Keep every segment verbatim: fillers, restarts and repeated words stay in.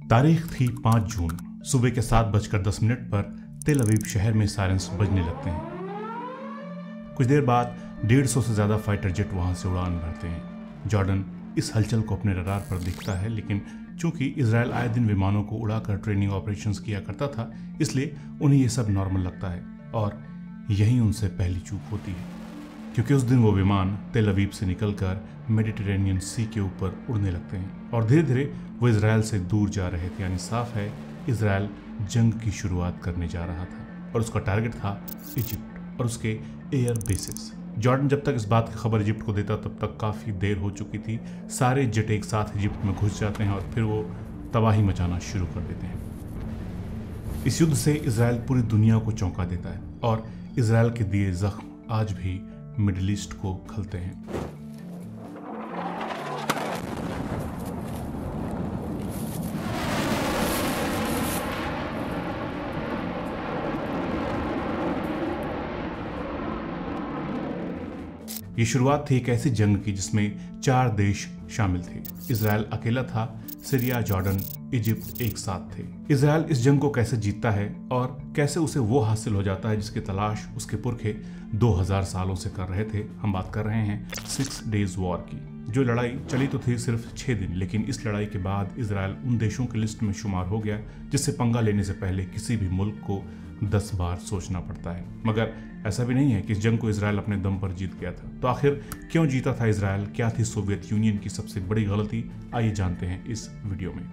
तारीख थी पाँच जून। सुबह के सात बजकर दस मिनट पर तेल अवीव शहर में सायरन्स बजने लगते हैं। कुछ देर बाद डेढ़ सौ से ज़्यादा फाइटर जेट वहां से उड़ान भरते हैं। जॉर्डन इस हलचल को अपने रडार पर दिखता है, लेकिन चूंकि इजराइल आए दिन विमानों को उड़ाकर ट्रेनिंग ऑपरेशंस किया करता था, इसलिए उन्हें यह सब नॉर्मल लगता है और यही उनसे पहली चूक होती है, क्योंकि उस दिन वो विमान तेल अवीव से निकलकर मेडिटेरेनियन सी के ऊपर उड़ने लगते हैं और धीरे धीरे वो इजराइल से दूर जा रहे थे। यानी साफ है, इजराइल जंग की शुरुआत करने जा रहा था और उसका टारगेट था इजिप्ट और उसके एयर बेसिस। जॉर्डन जब तक इस बात की खबर इजिप्ट को देता तब तक काफ़ी देर हो चुकी थी। सारे जेट एक साथ इजिप्ट में घुस जाते हैं और फिर वो तबाही मचाना शुरू कर देते हैं। इस युद्ध से इजराइल पूरी दुनिया को चौंका देता है और इजराइल के दिए जख्म आज भी मिडिल ईस्ट को खलते हैं। ये शुरुआत थी एक ऐसी जंग की जिसमें चार देश शामिल थे। इजराइल अकेला था, सीरिया, जॉर्डन, इजिप्ट एक साथ थे। इजराइल इस जंग को कैसे जीतता है और कैसे उसे वो हासिल हो जाता है जिसकी तलाश उसके पुरखे दो हज़ार सालों से कर रहे थे। हम बात कर रहे हैं सिक्स डेज वॉर की। जो लड़ाई चली तो थी सिर्फ छह दिन, लेकिन इस लड़ाई के बाद इजराइल उन देशों की लिस्ट में शुमार हो गया जिससे पंगा लेने से पहले किसी भी मुल्क को दस बार सोचना पड़ता है। मगर ऐसा भी नहीं है कि इस जंग को इजराइल अपने दम पर जीत गया था। तो आखिर क्यों जीता था इजराइल? क्या थी सोवियत यूनियन की सबसे बड़ी गलती? आइए जानते हैं इस वीडियो में।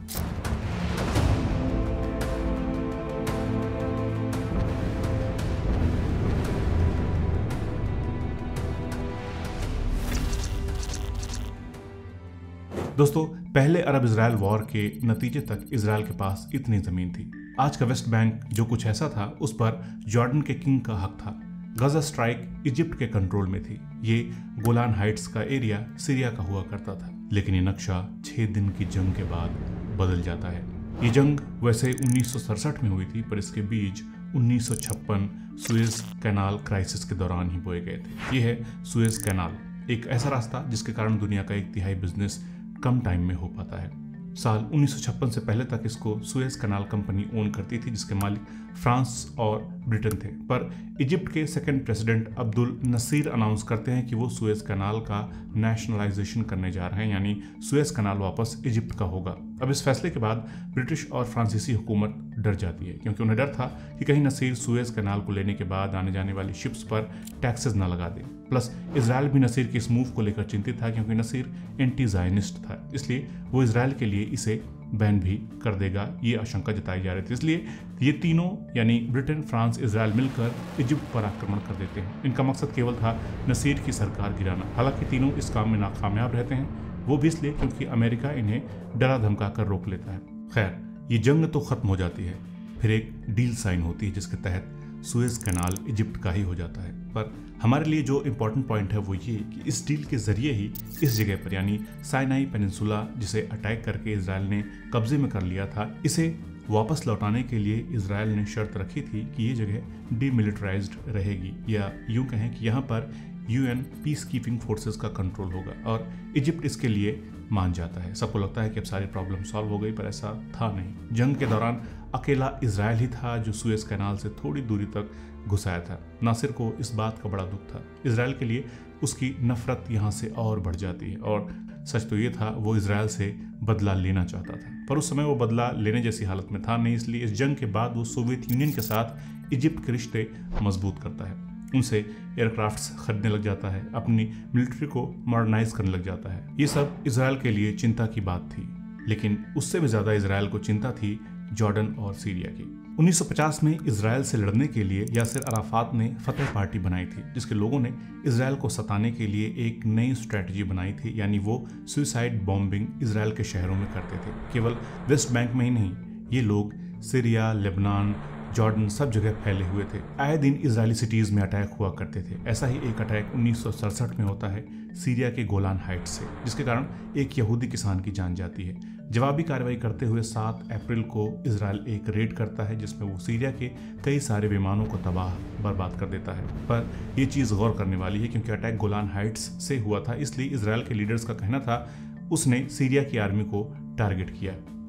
दोस्तों, पहले अरब इजराइल वॉर के नतीजे तक इजराइल के पास इतनी जमीन थी। आज का वेस्ट बैंक जो कुछ ऐसा था, उस पर जॉर्डन के किंग का हक था। गजा स्ट्राइक इजिप्ट के कंट्रोल में थी। ये गोलान हाइट्स का एरिया सीरिया का हुआ करता था। लेकिन ये नक्शा छह दिन की जंग के बाद बदल जाता है। ये जंग वैसे उन्नीस सौ सड़सठ में हुई थी, पर इसके बीज उन्नीस सौ छप्पन सुएज कैनाल क्राइसिस के दौरान ही बोए गए थे। ये है सुएज कैनाल, एक ऐसा रास्ता जिसके कारण दुनिया का एक तिहाई बिजनेस कम टाइम में हो पाता है। साल उन्नीस सौ छप्पन से पहले तक इसको सुएज कैनाल कंपनी ओन करती थी, जिसके मालिक फ्रांस और ब्रिटेन थे। पर इजिप्ट के second president Abdul Nasser announce करते हैं कि वो सुएज कैनाल का नेशनलाइजेशन करने जा रहे हैं, यानी सुएज कैनाल वापस इजिप्ट का होगा। अब इस फैसले के बाद ब्रिटिश और फ्रांसीसी हुकूमत डर जाती है, क्योंकि उन्हें डर था कि कहीं नसीर सुएज कैनाल को लेने के बाद आने जाने वाली शिप्स पर टैक्सेस न लगा दे। प्लस इजराइल भी नसीर के इस मूव को लेकर चिंतित था, क्योंकि नसीर एंटी जायनिस्ट था, इसलिए वो इजराइल के लिए इसे बैन भी कर देगा, ये आशंका जताई जा रही थी। इसलिए ये तीनों यानी ब्रिटेन, फ्रांस, इजराइल मिलकर इजिप्ट पर आक्रमण कर देते हैं। इनका मकसद केवल था नसीर की सरकार गिराना। हालांकि तीनों इस काम में नाकामयाब रहते हैं, वो भी इसलिए क्योंकि अमेरिका इन्हें डरा धमका कर रोक लेता है। खैर, ये जंग तो खत्म हो जाती है, फिर एक डील साइन होती है जिसके तहत सुएज कैनाल इजिप्ट का ही हो जाता है। पर हमारे लिए जो इम्पोर्टेंट पॉइंट है वो ये कि इस डील के जरिए ही इस जगह पर यानी साइनाई पेनिनसुला, जिसे अटैक करके इजराइल ने कब्जे में कर लिया था, इसे वापस लौटाने के लिए इजराइल ने शर्त रखी थी कि ये जगह डीमिलिटराइज्ड रहेगी, या यूं कहें कि यहाँ पर यूएन पीस कीपिंग फोर्सेस का कंट्रोल होगा। और इजिप्ट इसके लिए मान जाता है। सबको लगता है कि अब सारी प्रॉब्लम सॉल्व हो गई, पर ऐसा था नहीं। जंग के दौरान अकेला इजराइल ही था जो सुएज कैनाल से थोड़ी दूरी तक घुसाया था। नासिर को इस बात का बड़ा दुख था। इजराइल के लिए उसकी नफरत यहाँ से और बढ़ जाती है, और सच तो ये था वो इजराइल से बदला लेना चाहता था, पर उस समय वो बदला लेने जैसी हालत में था नहीं। इसलिए इस जंग के बाद वो सोवियत यूनियन के साथ इजिप्ट के रिश्ते मजबूत करता है, उनसे एयरक्राफ्ट्स खरीदने लग जाता है, अपनी मिलिट्री को मॉडर्नाइज करने लग जाता है। ये सब इजराइल के लिए चिंता की बात थी, लेकिन उससे भी ज़्यादा इजराइल को चिंता थी जॉर्डन और सीरिया की। उन्नीस सौ पचास में इजराइल से लड़ने के लिए यासिर अराफात ने फतेह पार्टी बनाई थी, जिसके लोगों ने इजराइल को सताने के लिए एक नई स्ट्रैटेजी बनाई थी, यानी वो सुसाइड बॉम्बिंग इजराइल के शहरों में करते थे। केवल वेस्ट बैंक में ही नहीं, ये लोग सीरिया, लेबनान, जॉर्डन सब जगह फैले हुए थे। आए दिन इजरायली सिटीज में अटैक हुआ करते थे। ऐसा ही एक अटैक उन्नीस सौ सड़सठ में होता है सीरिया के गोलान हाइट्स से, जिसके कारण एक यहूदी किसान की जान जाती है। जवाबी कार्रवाई करते हुए सात अप्रैल को इजराइल एक रेड करता है, जिसमें वो सीरिया के कई सारे विमानों को तबाह बर्बाद कर देता है। पर यह चीज़ गौर करने वाली है, क्योंकि अटैक गोलान हाइट्स से हुआ था, इसलिए इजराइल के लीडर्स का कहना था उसने सीरिया की आर्मी को टारगेट किया।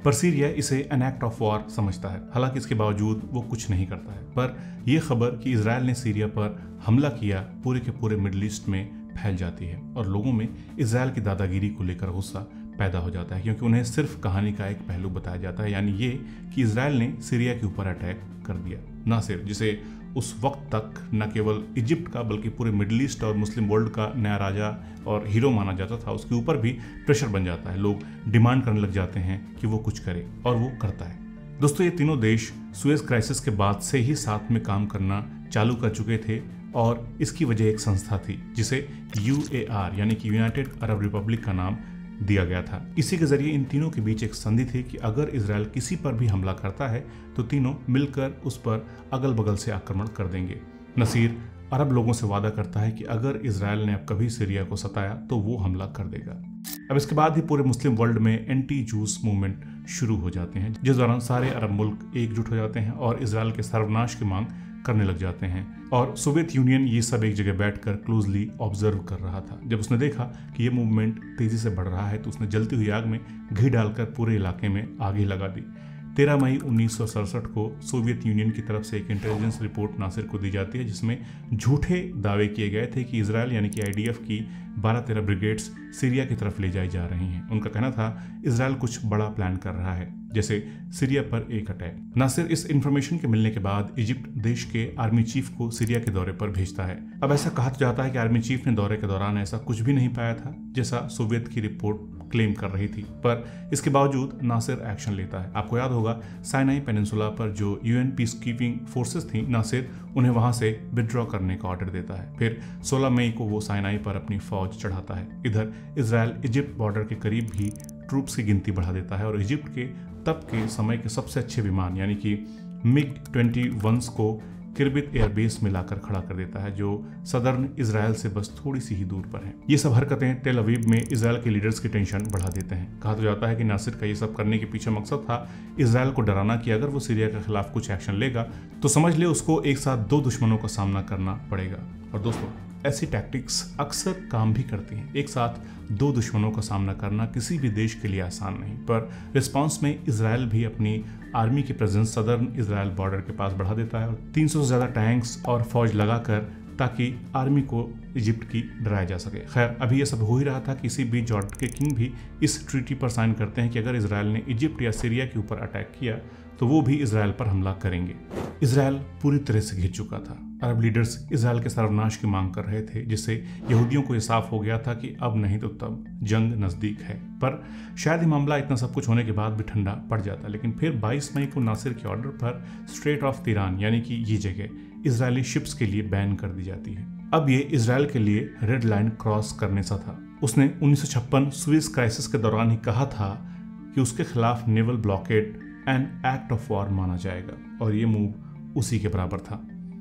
पर सीरिया इसे एन एक्ट ऑफ वॉर समझता है। हालांकि इसके बावजूद वो कुछ नहीं करता है। पर यह खबर कि इजराइल ने सीरिया पर हमला किया पूरे के पूरे मिडिल ईस्ट में फैल जाती है और लोगों में इजराइल की दादागिरी को लेकर गुस्सा पैदा हो जाता है, क्योंकि उन्हें सिर्फ कहानी का एक पहलू बताया जाता है, यानी ये कि इजराइल ने सीरिया के ऊपर अटैक कर दिया। नासिर, जिसे उस वक्त तक न केवल इजिप्ट का बल्कि पूरे मिडिल ईस्ट और मुस्लिम वर्ल्ड का नया राजा और हीरो माना जाता था, उसके ऊपर भी प्रेशर बन जाता है। लोग डिमांड करने लग जाते हैं कि वो कुछ करे और वो करता है। दोस्तों, ये तीनों देश सुएज क्राइसिस के बाद से ही साथ में काम करना चालू कर चुके थे और इसकी वजह एक संस्था थी जिसे यू ए आर यानी कि यूनाइटेड अरब रिपब्लिक का नाम दिया गया था। इसी के जरिए इन तीनों के बीच एक संधि थी कि अगर इजराइल किसी पर भी हमला करता है तो तीनों मिलकर उस पर अगल बगल से आक्रमण कर देंगे। नसीर अरब लोगों से वादा करता है कि अगर इजराइल ने अब कभी सीरिया को सताया तो वो हमला कर देगा। अब इसके बाद ही पूरे मुस्लिम वर्ल्ड में एंटी जूस मूवमेंट शुरू हो जाते हैं, जिस दौरान सारे अरब मुल्क एकजुट हो जाते हैं और इजराइल के सर्वनाश की मांग करने लग जाते हैं। और सोवियत यूनियन ये सब एक जगह बैठकर क्लोजली ऑब्जर्व कर रहा था। जब उसने देखा कि ये मूवमेंट तेजी से बढ़ रहा है तो उसने जलती हुई आग में घी डालकर पूरे इलाके में आग ही लगा दी। तेरह मई उन्नीस सौ सड़सठ को सोवियत यूनियन की तरफ से एक इंटेलिजेंस रिपोर्ट नासिर को दी जाती है, जिसमें झूठे दावे किए गए थे कि इजराइल यानी कि आई डी एफ की बारह तेरह ब्रिगेड्स सीरिया की तरफ ले जाई जा रही हैं। उनका कहना था इजराइल कुछ बड़ा प्लान कर रहा है, जैसे सीरिया पर एक अटैक। नासिर इस इंफॉर्मेशन के मिलने के बाद इजिप्ट देश के आर्मी चीफ को सीरिया के दौरे पर भेजता है। अब ऐसा कहा जाता है कि आर्मी चीफ ने दौरे के दौरान ऐसा कुछ भी नहीं पाया था जैसा सोवियत की रिपोर्ट क्लेम कर रही थी, पर इसके बावजूद नासिर एक्शन लेता है। आपको याद होगा साइनाई पेनिनसुला पर जो यूएन पीस कीपिंग फोर्सेस थी, नासिर उन्हें वहां से विड्रॉ करने का ऑर्डर देता है। फिर सोलह मई को वो साइनाई पर अपनी फौज चढ़ाता है। इधर इजराइल इजिप्ट बॉर्डर के करीब भी ट्रूप्स की गिनती बढ़ा देता है और इजिप्ट के तब के समय के सबसे अच्छे विमान यानी कि मिग ट्वेंटी वंस को किरबित एयरबेस में लाकर खड़ा कर देता है, जो सदर्न इजराइल से बस थोड़ी सी ही दूर पर है। ये सब हरकतें टेल अवीव में इजराइल के लीडर्स की टेंशन बढ़ा देते हैं। कहा तो जाता है कि नासिर का ये सब करने के पीछे मकसद था इजराइल को डराना कि अगर वो सीरिया के खिलाफ कुछ एक्शन लेगा तो समझ ले उसको एक साथ दो दुश्मनों का सामना करना पड़ेगा। और दोस्तों, ऐसी टैक्टिक्स अक्सर काम भी करती हैं। एक साथ दो दुश्मनों का सामना करना किसी भी देश के लिए आसान नहीं, पर रिस्पांस में इजराइल भी अपनी आर्मी की प्रेजेंस सदर्न इजराइल बॉर्डर के पास बढ़ा देता है और तीन सौ से ज़्यादा टैंक्स और फौज लगाकर ताकि आर्मी को इजिप्ट की डराया जा सके। खैर, अभी ये सब हो ही रहा था कि इसी बीच जॉर्डन के किंग भी इस ट्रीटी पर साइन करते हैं कि अगर इजराइल ने इजिप्ट या सीरिया के ऊपर अटैक किया तो वो भी इजराइल पर हमला करेंगे। इजराइल पूरी तरह से घिर चुका था। अरब लीडर्स इजराइल के सर्वनाश की मांग कर रहे थे, जिससे यहूदियों को यह साफ हो गया था कि अब नहीं तो तब जंग नजदीक है। पर शायद ये मामला इतना सब कुछ होने के बाद भी ठंडा पड़ जाता। लेकिन फिर बाईस मई को नासिर के ऑर्डर पर स्ट्रेट ऑफ तिरान यानी कि ये जगह इजरायली शिप्स के लिए बैन कर दी जाती है। अब ये इजराइल के लिए रेड लाइन क्रॉस करने सा था। उसने उन्नीस सौ छप्पन सुएज क्राइसिस के दौरान ही कहा था कि उसके खिलाफ naval blockade an act of war माना जाएगा और ये मूव उसी के बराबर था।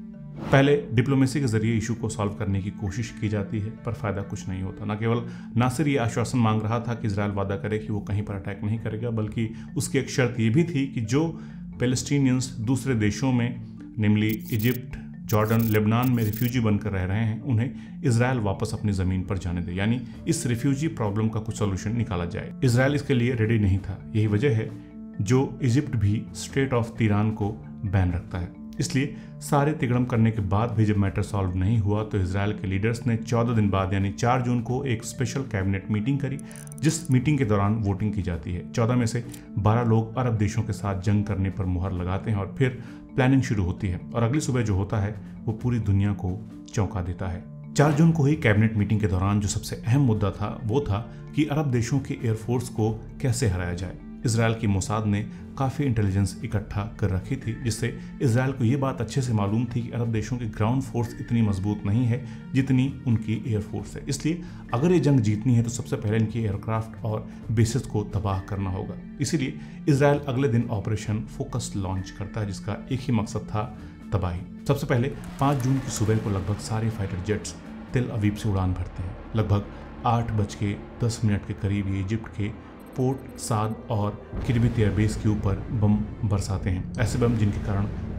पहले डिप्लोमेसी के जरिए इशू को सॉल्व करने की कोशिश की जाती है, पर फायदा कुछ नहीं होता। न केवल नासिर ये आश्वासन मांग रहा था कि इजराइल वादा करे कि वो कहीं पर अटैक नहीं करेगा, बल्कि उसकी एक शर्त ये भी थी कि जो पैलेस्टीनियंस दूसरे देशों में निम्नली इजिप्ट, जॉर्डन, लेबनान में रिफ्यूजी बनकर रह रहे हैं, उन्हें इजराइल वापस अपनी ज़मीन पर जाने दे, यानी इस रिफ्यूजी प्रॉब्लम का कुछ सोल्यूशन निकाला जाए। इजराइल इसके लिए रेडी नहीं था। यही वजह है जो इजिप्ट भी स्ट्रेट ऑफ तिरान को बैन रखता है। इसलिए सारे तिगड़म करने के बाद भी जब मैटर सॉल्व नहीं हुआ तो इजराइल के लीडर्स ने चौदह दिन बाद यानी चार जून को एक स्पेशल कैबिनेट मीटिंग करी, जिस मीटिंग के दौरान वोटिंग की जाती है। चौदह में से बारह लोग अरब देशों के साथ जंग करने पर मुहर लगाते हैं और फिर प्लानिंग शुरू होती है और अगली सुबह जो होता है वो पूरी दुनिया को चौंका देता है। चार जून को ही कैबिनेट मीटिंग के दौरान जो सबसे अहम मुद्दा था वो था कि अरब देशों के एयरफोर्स को कैसे हराया जाए। इजराइल की मोसाद ने काफ़ी इंटेलिजेंस इकट्ठा कर रखी थी, जिससे इजराइल को ये बात अच्छे से मालूम थी कि अरब देशों की ग्राउंड फोर्स इतनी मजबूत नहीं है जितनी उनकी एयरफोर्स है। इसलिए अगर ये जंग जीतनी है तो सबसे पहले इनकी एयरक्राफ्ट और बेसिस को तबाह करना होगा। इसीलिए इजराइल अगले दिन ऑपरेशन फोकस लॉन्च करता है, जिसका एक ही मकसद था, तबाही। सबसे पहले पाँच जून की सुबह को लगभग सारे फाइटर जेट्स तेल अवीव से उड़ान भरते हैं। लगभग आठ बज के दस मिनट के करीब ये इजिप्ट के पोर्ट साद और किरबित एयरबेस के ऊपर बम बरसाते हैं, ऐसे बम जिनके कारण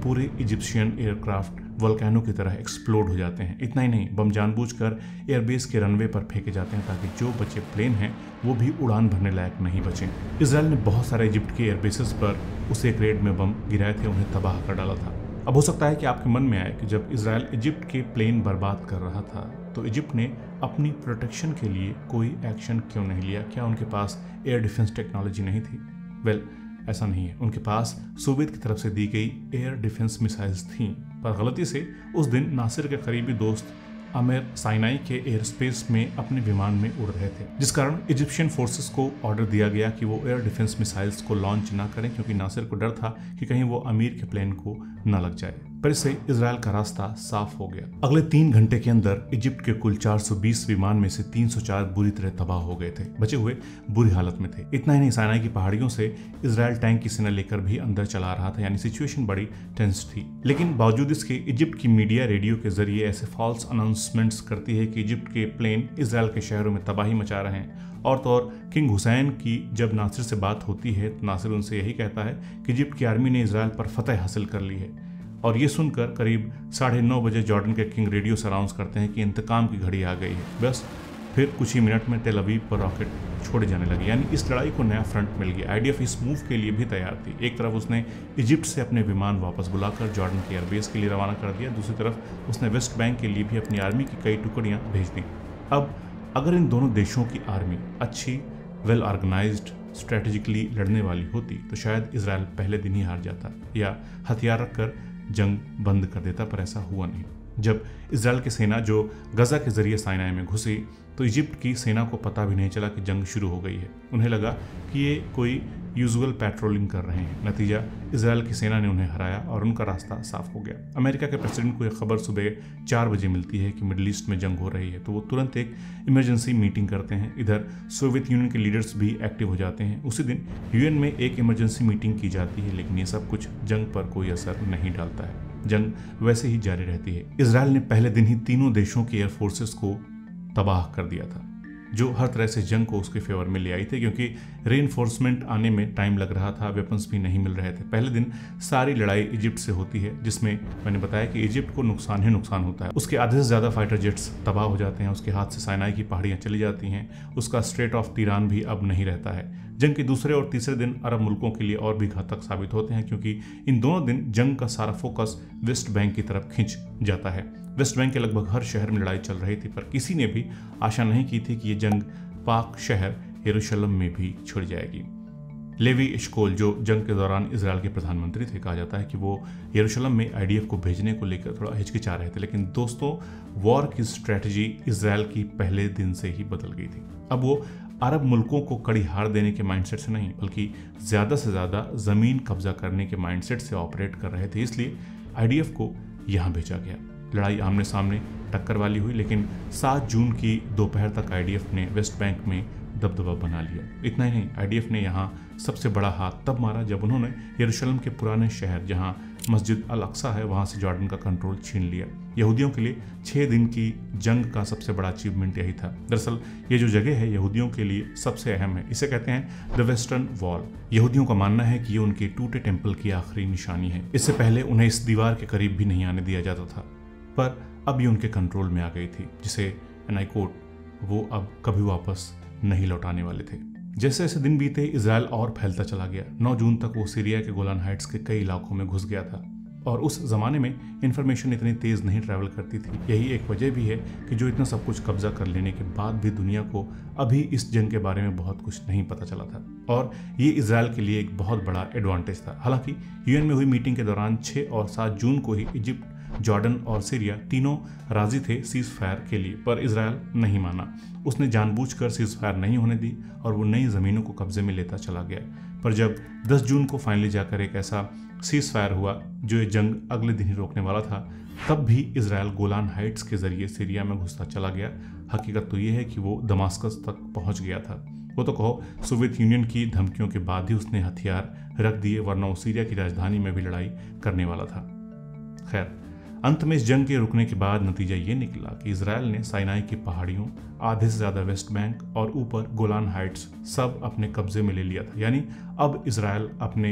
पूरे इजिप्शियन एयरक्राफ्ट वोल्केनो की तरह एक्सप्लोड हो जाते हैं। इतना ही नहीं, बम जानबूझकर एयरबेस के रनवे पर फेंके जाते हैं ताकि जो बचे प्लेन हैं वो भी उड़ान भरने लायक नहीं बचें। इजराइल ने बहुत सारे इजिप्ट के एयरबेसेस पर उस एक रेड में बम गिराए थे, उन्हें तबाह कर डाला था। अब हो सकता है कि आपके मन में आए कि जब इजराइल इजिप्ट के प्लेन बर्बाद कर रहा था तो इजिप्ट ने अपनी प्रोटेक्शन के लिए कोई एक्शन क्यों नहीं लिया? क्या उनके पास एयर डिफेंस टेक्नोलॉजी नहीं थी? वेल well, ऐसा नहीं है। उनके पास सोवियत की तरफ से दी गई एयर डिफेंस मिसाइल्स थीं, पर गलती से उस दिन नासिर के करीबी दोस्त आमिर साइनाई के एयर स्पेस में अपने विमान में उड़ रहे थे, जिस कारण इजिप्शियन फोर्सेस को ऑर्डर दिया गया कि वो एयर डिफेंस मिसाइल्स को लॉन्च ना करें, क्योंकि नासिर को डर था कि कहीं वो अमीर के प्लेन को न लग जाए। पर इससे इजराइल का रास्ता साफ हो गया। अगले तीन घंटे के अंदर इजिप्ट के कुल चार सौ बीस विमान में से तीन सौ चार बुरी तरह तबाह हो गए थे, बचे हुए बुरी हालत में थे। इतना ही नहीं, साइनाई की पहाड़ियों से इजराइल टैंक की सेना लेकर भी अंदर चला रहा था, यानी सिचुएशन बड़ी टेंस थी। लेकिन बावजूद इसके इजिप्ट की मीडिया रेडियो के जरिए ऐसे फॉल्स अनाउंसमेंट्स करती है कि इजिप्ट के प्लेन इजराइल के शहरों में तबाही मचा रहे हैं। और तो और किंग हुसैन की जब नासिर से बात होती है तो नासिर उनसे यही कहता है कि इजिप्ट की आर्मी ने इजराइल पर फतह हासिल कर ली है। और ये सुनकर करीब साढ़े नौ बजे जॉर्डन के किंग रेडियो से अनाउंस करते हैं कि इंतकाम की घड़ी आ गई है। बस फिर कुछ ही मिनट में तेल अवीव पर रॉकेट छोड़े जाने लगे, यानी इस लड़ाई को नया फ्रंट मिल गया। आईडीएफ इस मूव के लिए भी तैयार थी। एक तरफ उसने इजिप्ट से अपने विमान वापस बुलाकर जॉर्डन के एयरबेस के लिए रवाना कर दिया, दूसरी तरफ उसने वेस्ट बैंक के लिए भी अपनी आर्मी की कई टुकड़ियाँ भेज दी। अब अगर इन दोनों देशों की आर्मी अच्छी, वेल ऑर्गेनाइज्ड, स्ट्रेटेजिकली लड़ने वाली होती तो शायद इजराइल पहले दिन ही हार जाता या हथियार रखकर जंग बंद कर देता, पर ऐसा हुआ नहीं। जब इजराइल की सेना जो गजा के जरिए साइनाई में घुसी तो इजिप्ट की सेना को पता भी नहीं चला कि जंग शुरू हो गई है। उन्हें लगा कि ये कोई यूजुअल पेट्रोलिंग कर रहे हैं। नतीजा, इजराइल की सेना ने उन्हें हराया और उनका रास्ता साफ हो गया। अमेरिका के प्रेसिडेंट को यह खबर सुबह चार बजे मिलती है कि मिडिल ईस्ट में जंग हो रही है, तो वो तुरंत एक इमरजेंसी मीटिंग करते हैं। इधर सोवियत यूनियन के लीडर्स भी एक्टिव हो जाते हैं। उसी दिन यूएन में एक इमरजेंसी मीटिंग की जाती है, लेकिन ये सब कुछ जंग पर कोई असर नहीं डालता है। जंग वैसे ही जारी रहती है। इजराइल ने पहले दिन ही तीनों देशों की एयरफोर्सेस को तबाह कर दिया था, जो हर तरह से जंग को उसके फेवर में ले आई थी, क्योंकि रीइंफोर्समेंट आने में टाइम लग रहा था, वेपन्स भी नहीं मिल रहे थे। पहले दिन सारी लड़ाई इजिप्ट से होती है, जिसमें मैंने बताया कि इजिप्ट को नुकसान ही नुकसान होता है। उसके आधे से ज़्यादा फाइटर जेट्स तबाह हो जाते हैं, उसके हाथ से साइनाई की पहाड़ियाँ चली जाती हैं, उसका स्ट्रेट ऑफ तिरान भी अब नहीं रहता है। जंग के दूसरे और तीसरे दिन अरब मुल्कों के लिए और भी घातक साबित होते हैं, क्योंकि इन दोनों दिन जंग का सारा फोकस वेस्ट बैंक की तरफ खिंच जाता है। वेस्ट बैंक के लगभग हर शहर में लड़ाई चल रही थी, पर किसी ने भी आशा नहीं की थी कि ये जंग पाक शहर यरूशलेम में भी छिड़ जाएगी। लेवी एशकोल, जो जंग के दौरान इजराइल के प्रधानमंत्री थे, कहा जाता है कि वो यरूशलेम में आईडीएफ को भेजने को लेकर थोड़ा हिचकिचा रहे थे। लेकिन दोस्तों, वॉर की स्ट्रेटजी इजराइल की पहले दिन से ही बदल गई थी। अब वो अरब मुल्कों को कड़ी हार देने के माइंडसेट से नहीं, बल्कि ज़्यादा से ज़्यादा ज़मीन कब्जा करने के माइंडसेट से ऑपरेट कर रहे थे। इसलिए आईडीएफ को यहाँ भेजा गया। लड़ाई आमने सामने टक्कर वाली हुई, लेकिन सात जून की दोपहर तक आईडीएफ ने वेस्ट बैंक में दबदबा बना लिया। इतना ही नहीं, आईडीएफ ने यहाँ सबसे बड़ा हाथ तब मारा जब उन्होंने यरूशलेम के पुराने शहर, जहाँ मस्जिद अल अक्सा है, वहाँ से जॉर्डन का कंट्रोल छीन लिया। यहूदियों के लिए छः दिन की जंग का सबसे बड़ा अचीवमेंट यही था। दरअसल ये जो जगह है यहूदियों के लिए सबसे अहम है। इसे कहते हैं द वेस्टर्न वॉल। यहूदियों का मानना है कि ये उनके टूटे टेम्पल की आखिरी निशानी है। इससे पहले उन्हें इस दीवार के करीब भी नहीं आने दिया जाता था, पर अब ये उनके कंट्रोल में आ गई थी, जिसे एंड आई कोट, वो अब कभी वापस नहीं लौटाने वाले थे। जैसे जैसे दिन बीते, इजराइल और फैलता चला गया। नौ जून तक वो सीरिया के गोलान हाइट्स के कई इलाकों में घुस गया था, और उस जमाने में इंफॉर्मेशन इतनी तेज़ नहीं ट्रैवल करती थी। यही एक वजह भी है कि जो इतना सब कुछ कब्जा कर लेने के बाद भी दुनिया को अभी इस जंग के बारे में बहुत कुछ नहीं पता चला था, और ये इजराइल के लिए एक बहुत बड़ा एडवांटेज था। हालांकि यूएन में हुई मीटिंग के दौरान छः और सात जून को ही इजिप्ट, जॉर्डन और सीरिया तीनों राजी थे सीज फायर के लिए, पर इजराइल नहीं माना। उसने जानबूझकर सीज फायर नहीं होने दी और वो नई ज़मीनों को कब्जे में लेता चला गया। पर जब दस जून को फाइनली जाकर एक ऐसा सीज फायर हुआ जो ये जंग अगले दिन ही रोकने वाला था, तब भी इजराइल गोलान हाइट्स के जरिए सीरिया में घुसता चला गया। हकीकत तो ये है कि वो दमास्कस तक पहुंच गया था। वो तो कहो सोवियत यूनियन की धमकियों के बाद ही उसने हथियार रख दिए, वरना वो सीरिया की राजधानी में भी लड़ाई करने वाला था। खैर, अंत में इस जंग के रुकने के बाद नतीजा ये निकला कि इजराइल ने साइनाई की पहाड़ियों, आधे से ज़्यादा वेस्ट बैंक और ऊपर गोलान हाइट्स सब अपने कब्जे में ले लिया था। यानी अब इजराइल अपने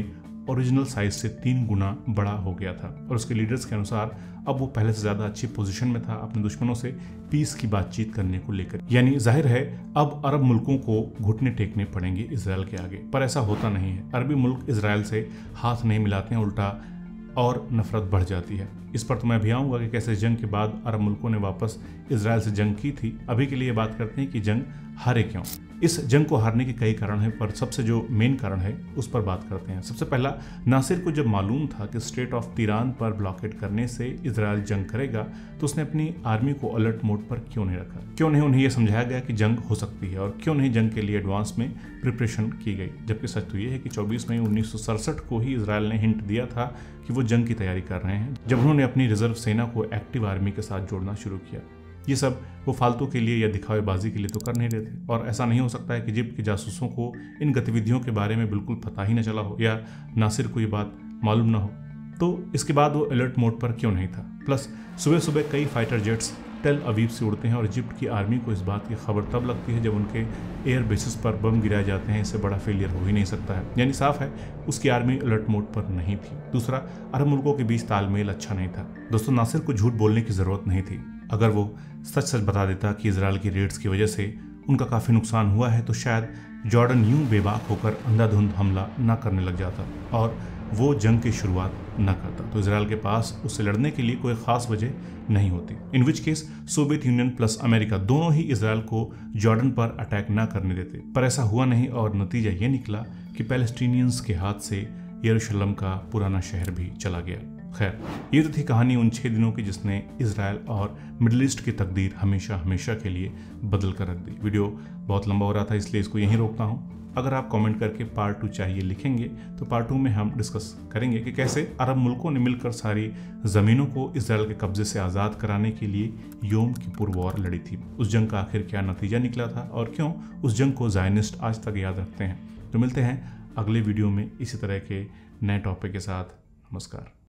ओरिजिनल साइज से तीन गुना बड़ा हो गया था और उसके लीडर्स के अनुसार अब वो पहले से ज़्यादा अच्छी पोजीशन में था अपने दुश्मनों से पीस की बातचीत करने को लेकर। यानी जाहिर है अब अरब मुल्कों को घुटने टेकने पड़ेंगे इजराइल के आगे, पर ऐसा होता नहीं है। अरबी मुल्क इजराइल से हाथ नहीं मिलाते हैं, उल्टा और नफरत बढ़ जाती है। इस पर तो मैं भी आऊँगा कि कैसे जंग के बाद अरब मुल्कों ने वापस इजराइल से जंग की थी। अभी के लिए बात करते हैं कि जंग हारे क्यों। इस जंग को हारने के कई कारण हैं, पर सबसे जो मेन कारण है उस पर बात करते हैं। सबसे पहला, नासिर को जब मालूम था कि स्ट्रेट ऑफ तिरान पर ब्लॉकेड करने से इजराइल जंग करेगा तो उसने अपनी आर्मी को अलर्ट मोड पर क्यों नहीं रखा। क्यों नहीं उन्हें यह समझाया गया कि जंग हो सकती है और क्यों नहीं जंग के लिए एडवांस में प्रिपरेशन की गई। जबकि सच तो यह है कि चौबीस मई उन्नीस सौ सड़सठ को ही इजराइल ने हिंट दिया था कि वो जंग की तैयारी कर रहे हैं, जब उन्होंने अपनी रिजर्व सेना को एक्टिव आर्मी के साथ जोड़ना शुरू किया। ये सब वो फालतू के लिए या दिखावेबाजी के लिए तो कर नहीं रहे थे। और ऐसा नहीं हो सकता है कि इजिप्ट के जासूसों को इन गतिविधियों के बारे में बिल्कुल पता ही न चला हो या नासिर को ये बात मालूम ना हो। तो इसके बाद वो अलर्ट मोड पर क्यों नहीं था। प्लस सुबह सुबह कई फाइटर जेट्स टेल अवीव से उड़ते हैं और इजिप्ट की आर्मी को इस बात की खबर तब लगती है जब उनके एयर बेसिस पर बम गिराए जाते हैं। इससे बड़ा फेलियर हो ही नहीं सकता है। यानी साफ है उसकी आर्मी अलर्ट मोड पर नहीं थी। दूसरा, अरब मुल्कों के बीच तालमेल अच्छा नहीं था। दोस्तों, नासिर को झूठ बोलने की ज़रूरत नहीं थी। अगर वो सच सच बता देता कि इजराइल की रेड्स की वजह से उनका काफ़ी नुकसान हुआ है तो शायद जॉर्डन यूं बेबाक होकर अंधाधुंध हमला न करने लग जाता और वो जंग की शुरुआत न करता, तो इजराइल के पास उससे लड़ने के लिए कोई खास वजह नहीं होती। In which case Soviet Union plus America दोनों ही इजराइल को जॉर्डन पर अटैक न करने देते। पर ऐसा हुआ नहीं और नतीजा ये निकला कि पैलेस्टीनियंस के हाथ से यरूशलेम का पुराना शहर भी चला गया। खैर, ये तो थी कहानी उन छः दिनों की जिसने इजराइल और मिडिल ईस्ट की तकदीर हमेशा हमेशा के लिए बदल कर रख दी। वीडियो बहुत लंबा हो रहा था इसलिए इसको यहीं रोकता हूँ। अगर आप कमेंट करके पार्ट टू चाहिए लिखेंगे तो पार्ट टू में हम डिस्कस करेंगे कि कैसे अरब मुल्कों ने मिलकर सारी ज़मीनों को इजराइल के कब्जे से आज़ाद कराने के लिए योम किपुर वॉर लड़ी थी। उस जंग का आखिर क्या नतीजा निकला था और क्यों उस जंग को ज़ायनिस्ट आज तक याद रखते हैं। तो मिलते हैं अगले वीडियो में इसी तरह के नए टॉपिक के साथ। नमस्कार।